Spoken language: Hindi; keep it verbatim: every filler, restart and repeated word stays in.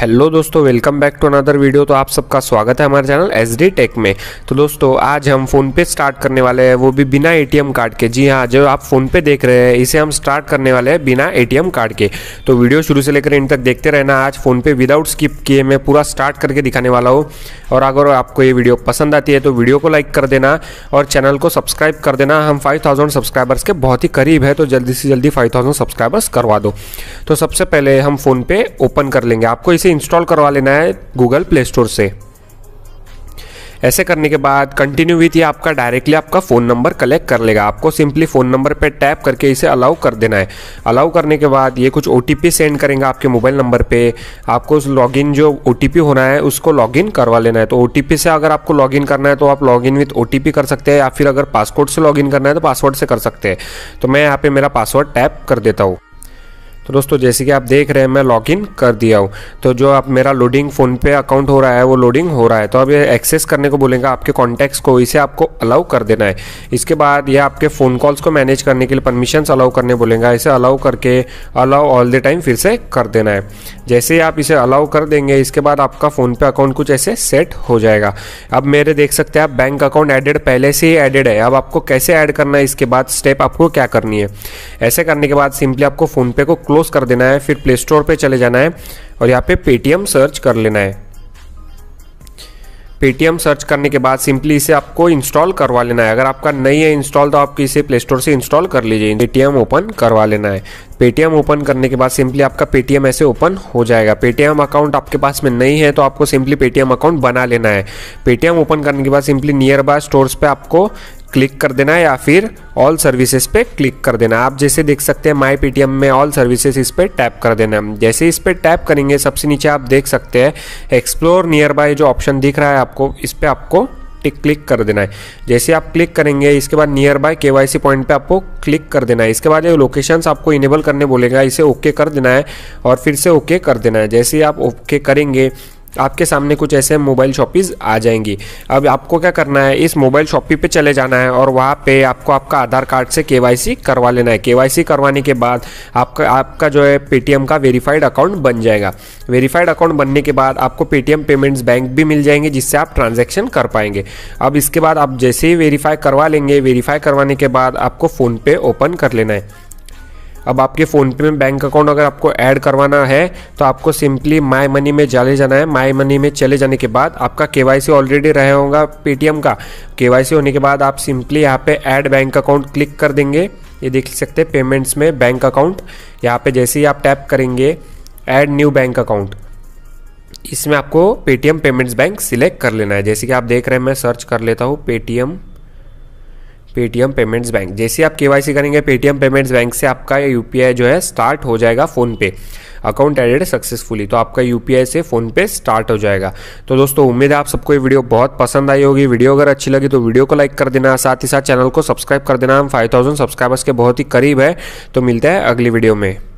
हेलो दोस्तों, welcome back to another video. तो आप सबका स्वागत है हमारे चैनल एस डी टेक में। तो दोस्तों आज हम फ़ोन पे स्टार्ट करने वाले हैं, वो भी बिना एटीएम कार्ड के। जी हाँ, जो आप फ़ोन पे देख रहे हैं इसे हम स्टार्ट करने वाले हैं बिना एटीएम कार्ड के। तो वीडियो शुरू से लेकर एंड तक देखते रहना। आज फ़ोन पे विदाउट स्किप किए मैं पूरा स्टार्ट करके दिखाने वाला हूँ। और अगर आपको ये वीडियो पसंद आती है तो वीडियो को लाइक कर देना और चैनल को सब्सक्राइब कर देना। हम फाइव थाउजेंड सब्सक्राइबर्स के बहुत ही करीब है, तो जल्दी से जल्दी फाइव थाउजेंड सब्सक्राइबर्स करवा दो। तो सबसे पहले हम फ़ोन पे ओपन कर लेंगे। आपको इसे इंस्टॉल करवा लेना है गूगल प्ले स्टोर से। ऐसे करने के बाद कंटिन्यू विथ, ये आपका डायरेक्टली आपका फ़ोन नंबर कलेक्ट कर लेगा। आपको सिंपली फ़ोन नंबर पे टैप करके इसे अलाउ कर देना है। अलाउ करने के बाद ये कुछ ओटीपी सेंड करेंगे आपके मोबाइल नंबर पे। आपको उस लॉगिन जो ओटीपी होना है उसको लॉगिन करवा लेना है। तो ओटीपी से अगर आपको लॉगिन करना है तो आप लॉगिन विथ ओटीपी कर सकते हैं, या फिर अगर पासवर्ड से लॉगिन करना है तो पासवर्ड से कर सकते हैं। तो मैं यहाँ पे मेरा पासवर्ड टैप कर देता हूँ। तो दोस्तों जैसे कि आप देख रहे हैं मैं लॉगिन कर दिया हूँ। तो जो आप मेरा लोडिंग फ़ोन पे अकाउंट हो रहा है वो लोडिंग हो रहा है। तो अब ये एक्सेस करने को बोलेगा आपके कॉन्टैक्ट्स को, इसे आपको अलाउ कर देना है। इसके बाद ये आपके फ़ोन कॉल्स को मैनेज करने के लिए परमिशंस अलाउ करने बोलेगा। इसे अलाउ करके अलाउ ऑल द टाइम फिर से कर देना है। जैसे ही आप इसे अलाउ कर देंगे इसके बाद आपका फ़ोन पे अकाउंट कुछ ऐसे सेट हो जाएगा। अब मेरे देख सकते हैं आप बैंक अकाउंट एडेड पहले से ही एडेड है। अब आपको कैसे ऐड करना है, इसके बाद स्टेप आपको क्या करनी है। ऐसे करने के बाद सिंपली आपको फ़ोन पे को क्लोज कर देना है, फिर प्ले स्टोर पे चले जाना है और यहाँ पे पेटीएम सर्च कर लेना है। पेटीएम सर्च करने के बाद सिंपली इसे आपको इंस्टॉल करवा लेना है। अगर आपका नहीं है इंस्टॉल तो आप इसे प्ले स्टोर से इंस्टॉल कर लीजिए। पेटीएम ओपन करवा लेना है। पेटीएम ओपन करने के बाद सिंपली आपका पेटीएम ऐसे ओपन हो जाएगा। पेटीएम अकाउंट आपके पास में नहीं है तो आपको सिंपली पेटीएम अकाउंट बना लेना है। पेटीएम ओपन करने के बाद सिंपली नियर बाय स्टोर्स पे आपको क्लिक कर देना है या फिर ऑल सर्विसेज पे क्लिक कर देना है। आप जैसे देख सकते हैं माई पेटीएम में ऑल सर्विसेज, इस पे टैप कर देना है। जैसे इस पे टैप करेंगे सबसे नीचे आप देख सकते हैं एक्सप्लोर नियर बाय जो ऑप्शन दिख रहा है आपको, इस पे आपको टिक क्लिक कर देना है। जैसे आप क्लिक करेंगे इसके बाद नियर बाय केवाईसी पॉइंट पे आपको क्लिक कर देना है। इसके बाद ये लोकेशंस आपको इनेबल करने बोलेगा, इसे ओके कर देना है और फिर से ओके कर देना है। जैसे ही आप ओके करेंगे आपके सामने कुछ ऐसे मोबाइल शॉपीज आ जाएंगी। अब आपको क्या करना है, इस मोबाइल शॉपी पे चले जाना है और वहाँ पे आपको आपका आधार कार्ड से केवाईसी करवा लेना है। केवाईसी करवाने के बाद आपका आपका जो है पेटीएम का वेरीफाइड अकाउंट बन जाएगा। वेरीफाइड अकाउंट बनने के बाद आपको पेटीएम पेमेंट्स बैंक भी मिल जाएंगे जिससे आप ट्रांजैक्शन कर पाएंगे। अब इसके बाद आप जैसे ही वेरीफाई करवा लेंगे, वेरीफाई करवाने के बाद आपको फ़ोन पे ओपन कर लेना है। अब आपके फ़ोन पे में बैंक अकाउंट अगर आपको ऐड करवाना है तो आपको सिंपली माई मनी में चले जाना है। माई मनी में चले जाने के बाद आपका केवाईसी ऑलरेडी रहा होगा पेटीएम का। केवाईसी होने के बाद आप सिंपली यहाँ पे ऐड बैंक अकाउंट क्लिक कर देंगे। ये देख सकते हैं पेमेंट्स में बैंक अकाउंट, यहाँ पे जैसे ही आप टैप करेंगे ऐड न्यू बैंक अकाउंट, इसमें आपको पेटीएम पेमेंट्स बैंक सिलेक्ट कर लेना है। जैसे कि आप देख रहे हैं मैं सर्च कर लेता हूँ पेटीएम पेटीएम पेमेंट्स बैंक। जैसे आप केवाईसी करेंगे पेटीएम पेमेंट्स बैंक से आपका यूपीआई जो है स्टार्ट हो जाएगा फ़ोन पे। अकाउंट एडेड सक्सेसफुली, तो आपका यूपीआई से फ़ोन पे स्टार्ट हो जाएगा। तो दोस्तों उम्मीद है आप सबको ये वीडियो बहुत पसंद आई होगी। वीडियो अगर अच्छी लगी तो वीडियो को लाइक कर देना, साथ ही साथ चैनल को सब्सक्राइब कर देना। हम फाइव थाउजेंड सब्सक्राइबर्स के बहुत ही करीब है। तो मिलते हैं अगली वीडियो में।